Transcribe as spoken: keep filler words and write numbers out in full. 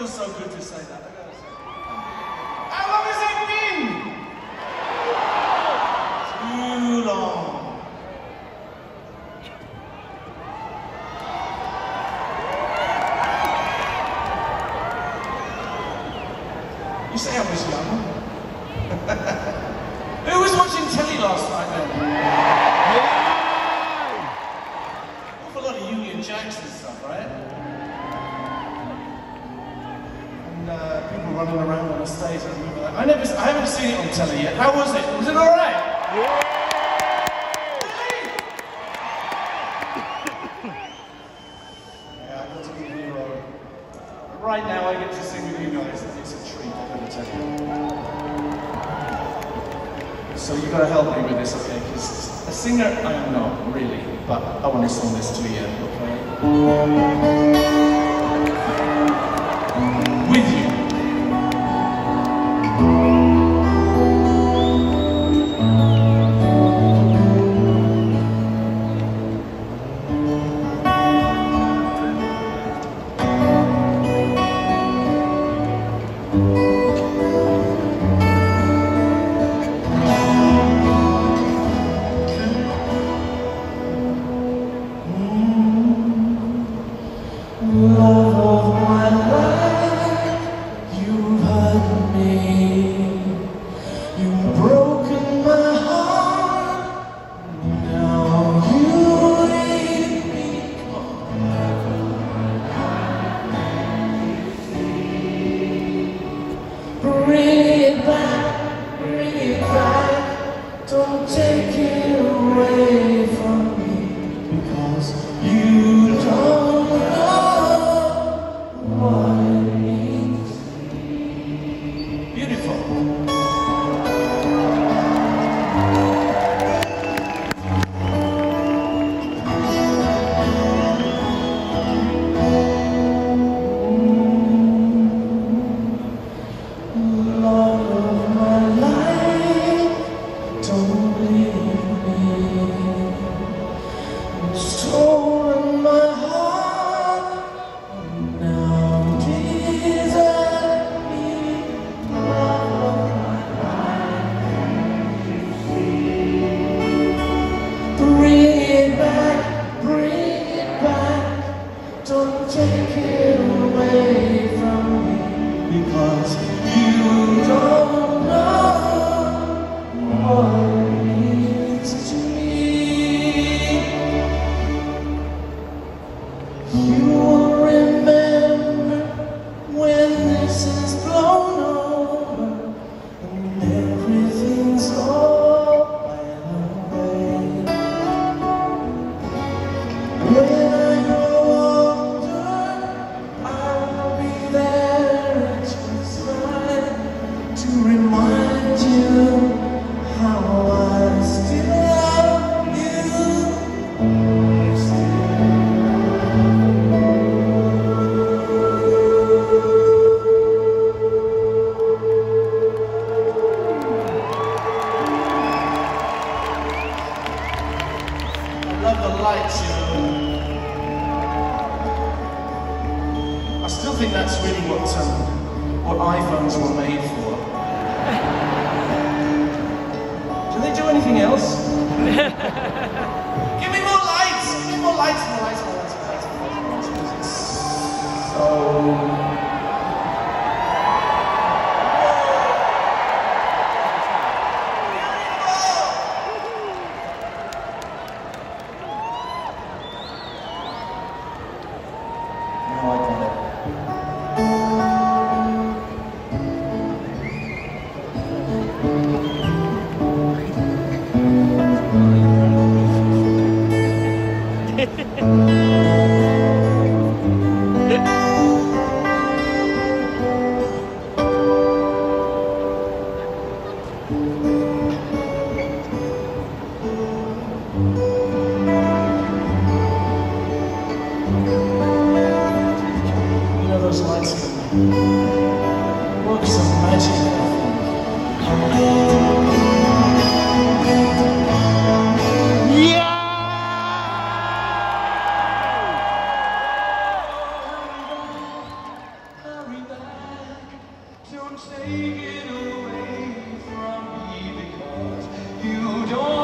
feels so good to say that. I gotta say. How long has it been? Too long. You say I was young. Who was watching telly last night then? Yeah! Awful lot of Union Jacks and stuff, right? And uh, people running around on the stage. I remember that. I never, I haven't seen it on telly yet. How was it? Was it all right? Yeah! Really? Yeah, I got to be a hero. But right now, I get to sing with you guys. It's a treat, I gotta tell you. So you gotta help me with this, okay? Because a singer, I am not really, but I want to sing this to you, okay? With you. Love of my life, you've hurt me, you've broken my heart, now you leave me bring it back, bring it back, don't take it away from me, because you don't stolen my heart, now desert me, love of my life. Bring it back, bring it back, don't take it away from me, because you don't know what it means to me. You will remember when this is blown over and everything's all by the way. When I grow older, I will be there at your side to remind you how I still love you. Love the lights, you know. I still think that's really what um, what iPhones were made for. Do they do anything else? Give me more lights! Give me more lights, more lights, more lights, more lights, more lights, more lights. It's so... Those lights work some magic. Hurry back, hurry back. Don't take it away from me because you don't